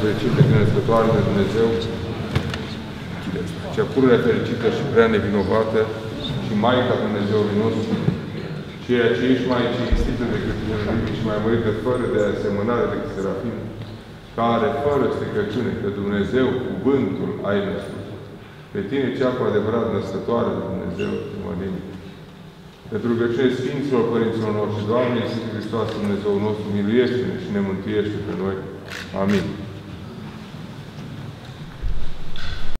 fericită și născătoare de Dumnezeu, cea pururea fericită și prea nevinovată și Maica Dumnezeului nostru, ceea ce ești mai cinstită decât Dumnezeu și mai mărită fără de asemănare decât Serafim, care, fără stricăciune, că Dumnezeu, cuvântul, ai născut. Pe tine, cea cu adevărat născătoare de Dumnezeu, te mărim. Pentru rugăciune Sfinților Părinților noștri, Doamne Iisus Hristos, Dumnezeu nostru, miluiește-ne și ne mântuiește pe noi. Amin.